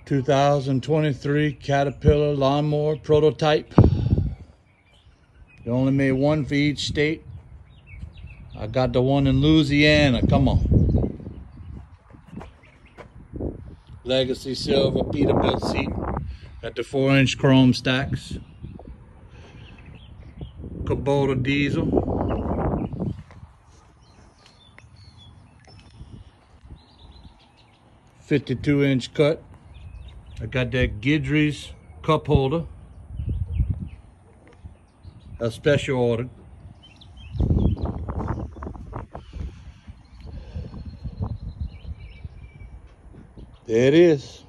2023 Caterpillar lawnmower prototype. They only made one for each state. I got the one in Louisiana. Come on. Legacy silver Peterbilt seat. Got the 4-inch chrome stacks. Kubota diesel. .52-inch cut. I got that Guidry's cup holder. A special order. There it is.